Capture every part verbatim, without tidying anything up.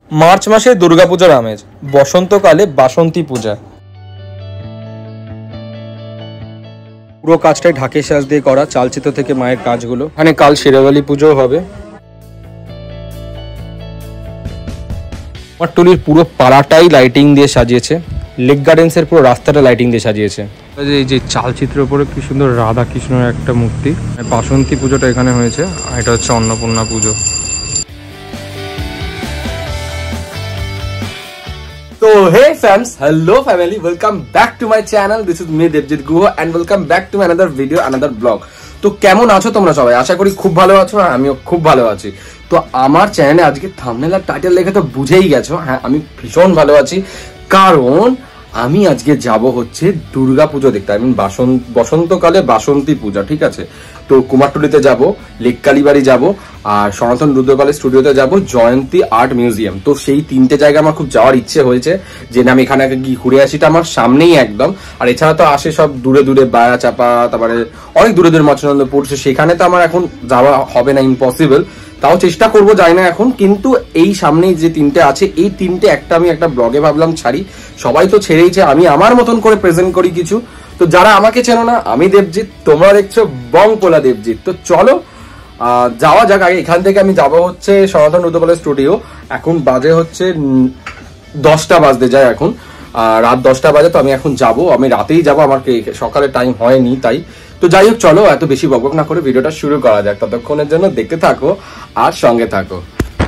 March মাসে দুর্গাপূজার আমেজ, বসন্তকালে বাসন্তী পূজা। পুরো কাজটাই ঢাকের সাজ দিয়ে করা, চালচিত্র থেকে মায়ের কাজগুলো। এখানে কাল শেরাওয়ালি পুজো হবে। কুমারটুলির পুরো পাড়াটাই লাইটিং দিয়ে সাজিয়েছে, লেক গার্ডেন্সের পুরো রাস্তাটা লাইটিং দিয়ে সাজিয়েছে। এই যে চালচিত্রের উপরে কি সুন্দর রাধা কৃষ্ণের একটা মূর্তি। বাসন্তী পুজোটা এখানে হয়েছে, আর এটা হচ্ছে অন্নপূর্ণা পুজো। So hey fams, hello family, welcome back to my channel. This is me Devjit Guha and welcome back to another video, another vlog. তো কেমন আছো তোমরা সবাই? আশা করি খুব ভালো আছো, আর আমিও খুব ভালো আছি। তো আমার চ্যানেলে আজকে থাম্বনেল আর টাইটেল দেখে তো বুঝেই গেছো, হ্যাঁ আমি ভীষণ ভালো আছি, কারণ আমি আজকে যাব হচ্ছে দুর্গা পুজো দেখতে। আই মিন বাসন্ত বসন্তকালে বাসন্তী পূজা, ঠিক আছে? তো কুমারটুলিতে যাব, লেক কালীবাড়ি যাব, আর সনাতন রুদ্রপালের স্টুডিওতে যাব, জয়ন্তী আর্ট মিউজিয়াম। তো সেই তিনটে জায়গা আমার খুব যাওয়ার ইচ্ছে হয়েছে, যে আমি এখানে গিয়ে ঘুরে আসিটা আমার সামনেই একদম। আর এছাড়া তো আসে সব দূরে দূরে, বায়া চাপা, তারপরে অনেক দূরে দূরে মচনন্দপুর, সেখানে তো আমার এখন যাওয়া হবে না, ইম্পসিবল। তাও চেষ্টা করবো, যাই না এখন। কিন্তু এই সামনেই যে তিনটে আছে, এই তিনটে একটা আমি একটা ব্লগে ভাবলাম ছাড়ি। সবাই তো ছেড়েইছে, আমি আমার মতন করে প্রেজেন্ট করি কিছু। তো যারা আমাকে চেনো না, আমি দেবজিৎ, তোমরা দেখছো বংপোলা দেবজিৎ। তো চলো যাওয়া যাক। আগে এখান থেকে আমি যাবো হচ্ছে সনাতন রুদ্রপালের স্টুডিও। এখন বাজে হচ্ছে দশটা বাজতে যায় এখন, রাত দশটা বাজে। তো আমি এখন যাব, আমি রাতেই যাব, আমার সকালে টাইম হয়নি তাই। তো যাই হোক, চলো এত বেশি বকবক না করে ভিডিওটা শুরু করা যাক। ততক্ষণের জন্য দেখতে থাকো আর সঙ্গে থাকো।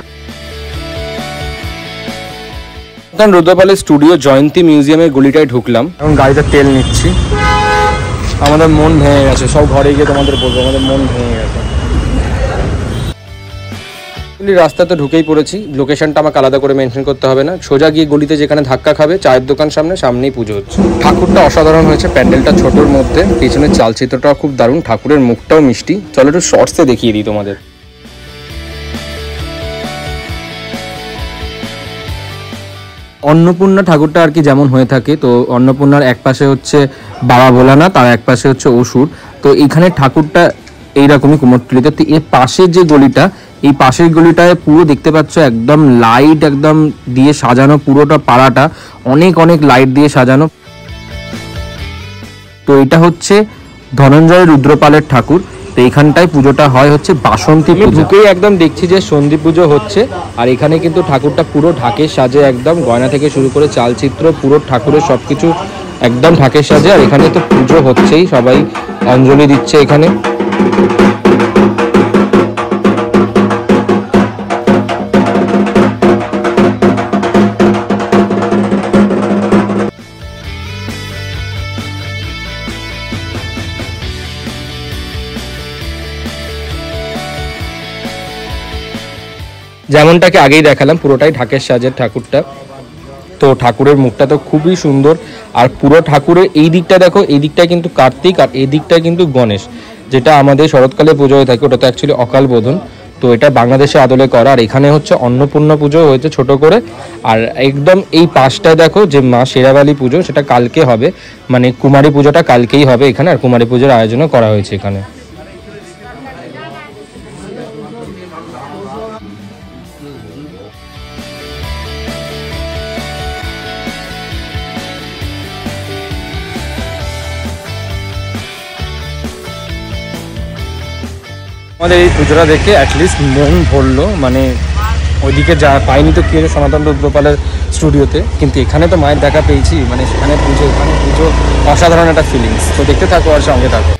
রুদ্রপালের স্টুডিও জয়ন্তী মিউজিয়ামের গলিটায় ঢুকলাম, এখন গাড়িতে তেল নিচ্ছি। আমাদের মন ভেঙে গেছে, সব ঘরে গিয়ে তোমাদের বলবো, আমাদের মন ভেঙে গেছে। রাস্তাতে ঢুকেই পড়েছি, লোকেশনটা আমাকে আলাদা করে মেনশন করতে হবে না। সোজা গিয়ে গলিতে যেখানে ধাক্কা খাবে, চায়ের দোকান সামনে, সামনেই পুজো হচ্ছে। ঠাকুরটা অসাধারণ হয়েছে, প্যান্ডেলটা ছোটোর মধ্যে, পিছনের চালচিত্রটাও খুব দারুণ, ঠাকুরের মুখটাও মিষ্টি। চলো একটু শর্টসে দেখিয়ে দিই তোমাদের। অন্নপূর্ণা ঠাকুরটা আর কি যেমন হয়ে থাকে, তো অন্নপূর্ণার এক পাশে হচ্ছে বাবা ভোলানাথ, তার এক পাশে হচ্ছে অসুর। তো এইখানে ঠাকুরটা এইরকমই কুমোরটুলিতে। তো এর পাশের যে গলিটা, এই পাশের গলিটায় পুরো দেখতে পাচ্ছ একদম লাইট একদম দিয়ে সাজানো, পুরোটা পাড়াটা অনেক অনেক লাইট দিয়ে সাজানো। তো এটা হচ্ছে ধনঞ্জয় রুদ্রপালের ঠাকুর। তো এইখানটায় পুজোটা হয় হচ্ছে বাসন্তী পুজো। ঢুকেই একদম দেখছি যে সন্ধি পুজো হচ্ছে, আর এখানে কিন্তু ঠাকুরটা পুরো ঢাকের সাজে, একদম গয়না থেকে শুরু করে চালচিত্র, পুরো ঠাকুরের সবকিছু একদম ঢাকের সাজে। আর এখানে তো পুজো হচ্ছেই, সবাই অঞ্জলি দিচ্ছে এখানে। যেমনটাকে আগেই দেখালাম, পুরোটাই ঢাকের সাজের ঠাকুরটা। তো ঠাকুরের মুখটা তো খুবই সুন্দর, আর পুরো ঠাকুরের এই দিকটা দেখো, এই দিকটা কিন্তু কার্তিক, আর এই দিকটা কিন্তু গণেশ, যেটা আমাদের শরৎকালে পুজো হয়ে থাকে, ওটা তো অ্যাকচুয়ালি অকাল বোধন। তো এটা বাংলাদেশে আদলে করা। আর এখানে হচ্ছে অন্নপূর্ণা পুজো হয়েছে ছোট করে। আর একদম এই পাশটায় দেখো যে মা শেরাওয়ালি পুজো, সেটা কালকে হবে, মানে কুমারী পুজোটা কালকেই হবে এখানে, আর কুমারী পুজোর আয়োজনও করা হয়েছে এখানে। আমাদের এই পুজোটা দেখে অ্যাটলিস্ট মন ভরলো, মানে ওইদিকে যা পাইনি তো কি হয়েছে সনাতন রুদ্রপালের স্টুডিওতে, কিন্তু এখানে তো মায়ের দেখা পেয়েছি, মানে সেখানে পুজো, এখানে পুজো, অসাধারণ একটা ফিলিংস। তো দেখতে থাকো আর সঙ্গে থাকো।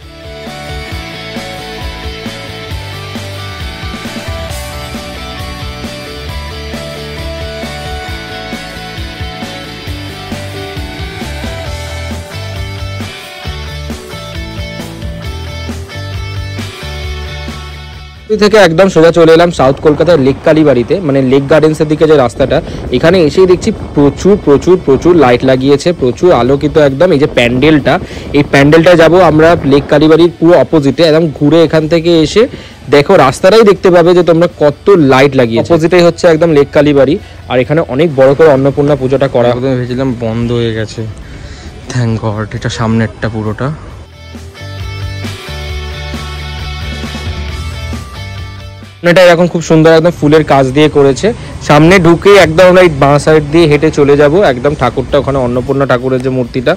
থেকে একদম সোজা চলে এলাম সাউথ কলকাতার লেক কালীবাড়িতে, মানে লেক গার্ডেন্সের দিকে যে রাস্তাটা, এখানে এসেই দেখছি প্রচুর প্রচুর প্রচুর লাইট লাগিয়েছে, প্রচুর আলোকিত একদম। এই যে প্যান্ডেলটা, এই প্যান্ডেলটা যাব আমরা লেক কালীবাড়ির পুরো অপোজিটে, একদম ঘুরে এখান থেকে এসে দেখো রাস্তাটাই দেখতে পাবে যে তোমরা কত লাইট লাগিয়েছে। অপোজিটেই হচ্ছে একদম লেক কালীবাড়ি, আর এখানে অনেক বড় করে অন্নপূর্ণা পুজোটা করা হতো। ভেবেছিলাম বন্ধ হয়ে গেছে, থ্যাঙ্ক গড। এটা সামনেরটা পুরোটা। এটা এখন খুব সুন্দর একদম ফুলের কাজ দিয়ে করেছে। সামনে ঢুকে একদম আমরা এই বাঁ সাইড দিয়ে হেঁটে চলে যাব একদম ঠাকুরটা, ওখানে অন্নপূর্ণা ঠাকুরের যে মূর্তিটা,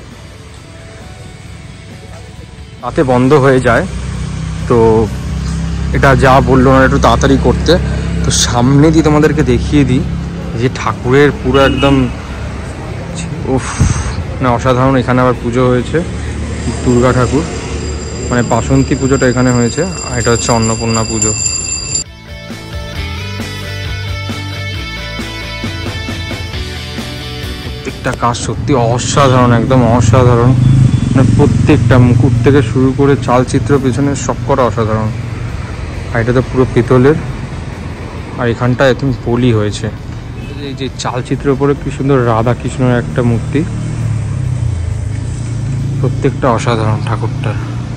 তাতে বন্ধ হয়ে যায়। তো এটা যা বললো না একটু তাড়াতাড়ি করতে। তো সামনে দিয়ে তোমাদেরকে দেখিয়ে দিই যে ঠাকুরের পুরো একদম উফ না অসাধারণ। এখানে আবার পুজো হয়েছে দুর্গা ঠাকুর, মানে বাসন্তী পুজোটা এখানে হয়েছে, আর এটা হচ্ছে অন্নপূর্ণা পুজো। প্রত্যেকটা কাজ সত্যি অসাধারণ, একদম অসাধারণ, মানে প্রত্যেকটা মুকুট থেকে শুরু করে চালচিত্র পেছনে সবকটা অসাধারণ। আর এটা তো পুরো পিতলের, আর এখানটা একদম পলি হয়েছে। এই যে চালচিত্রের উপরে কি সুন্দর রাধা কৃষ্ণের একটা মূর্তি, প্রত্যেকটা অসাধারণ ঠাকুরটার।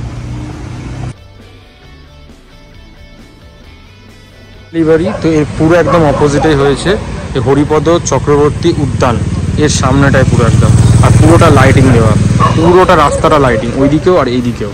তো এর পুরো একদম অপোজিটেই হয়েছে এই হরিপদ চক্রবর্তী উদ্যান, এর সামনেটাই পুরো একদম, আর পুরোটা লাইটিং দেওয়া, পুরোটা রাস্তাটা লাইটিং, ওইদিকেও আর এইদিকেও।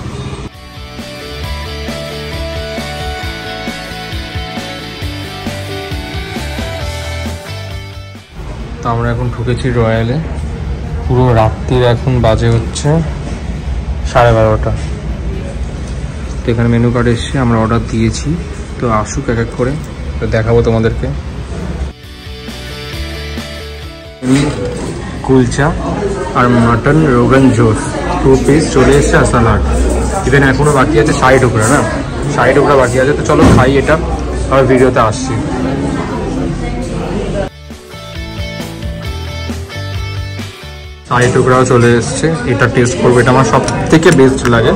তো আমরা এখন ঢুকেছি রয়্যালে, পুরো রাত্রির এখন বাজে হচ্ছে সাড়ে বারোটা। তো এখানে মেনু কার্ড এসছে, আমরা অর্ডার দিয়েছি, তো আসুক এক এক করে, তো দেখাবো তোমাদেরকে। কুলচা আর mutton rogan josh two piece চলে এসছে, আর সালাড। ইভেন এখনও বাকি আছে ষাট টুকরা, না ষাট টুকরা বাকি আছে। তো চলো খাই এটা, আবার ভিডিওতে আসছি। ষাট টুকরাও চলে এসছে, এটা টেস্ট করবো, এটা আমার সব থেকে বেস্ট লাগে।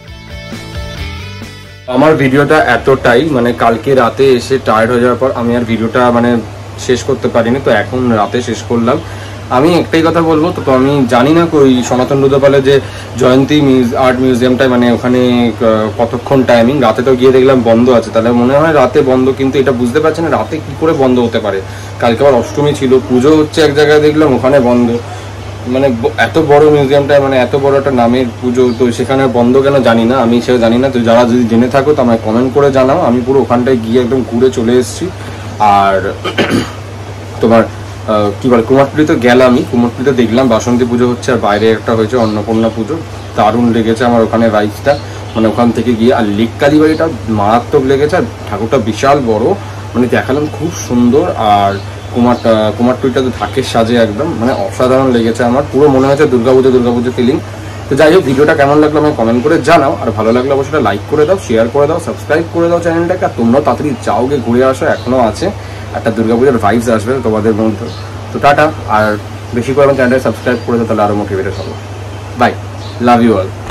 আমার ভিডিওটা এতটাই, মানে কালকে রাতে এসে টায়ার্ড হয়ে যাওয়ার পর আমি আর ভিডিওটা মানে শেষ করতে পারিনি, তো এখন রাতে শেষ করলাম। আমি একটাই কথা বলবো, তো আমি জানি না ওই সনাতন রুদ্রপালের যে জয়ন্তী আর্ট মিউজিয়ামটায় মানে ওখানে কতক্ষণ টাইমিং, রাতে তো গিয়ে দেখলাম বন্ধ আছে, তাহলে মনে হয় রাতে বন্ধ, কিন্তু এটা বুঝতে পারছি না রাতে কি করে বন্ধ হতে পারে। কালকে আবার অষ্টমী ছিল, পুজো হচ্ছে এক জায়গায় দেখলাম, ওখানে বন্ধ। মানে এত বড় মিউজিয়ামটায়, মানে এত বড় একটা নামের পুজো, তো সেখানে বন্ধ কেন জানি না, আমি সেটা জানি না। তো যারা যদি জেনে থাকো তো আমায় কমেন্ট করে জানাও। আমি পুরো ওখানটায় গিয়ে একদম ঘুরে চলে এসেছি। আর তোমার কি বলে কুমারটুলিতে গেলামই, কুমারটুলিতে দেখলাম বাসন্তী পুজো হচ্ছে, আর বাইরে একটা হয়েছে অন্নপূর্ণা পুজো, দারুণ লেগেছে আমার ওখানে রাইসটা, মানে ওখান থেকে গিয়ে। আর লেক কালীবাড়িটা মারাত্মক লেগেছে, আর ঠাকুরটা বিশাল বড়, মানে দেখালাম খুব সুন্দর। আর কুমারটা কুমারটুলিটা তো ঢাকের সাজে একদম, মানে অসাধারণ লেগেছে আমার, পুরো মনে হচ্ছে দুর্গাপুজো দুর্গাপুজো ফিলিং। তো যাই হোক, ভিডিওটা কেমন লাগলো আমায় কমেন্ট করে জানাও, আর ভালো লাগলে অবশ্যই লাইক করে দাও, শেয়ার করে দাও, সাবস্ক্রাইব করে দাও চ্যানেলটাকে। আর তোমরাও তাড়াতাড়ি যাওগে ঘুরে আসো, এখনও আছে, একটা দুর্গাপুজোর ভাইবস আসবে তোমাদের মধ্যে। তো টাটা, আর বেশি করে আমার চ্যানেলটা সাবস্ক্রাইব করে দাও, তাহলে আরও মোটিভেটেড হবো। Bye, love you all.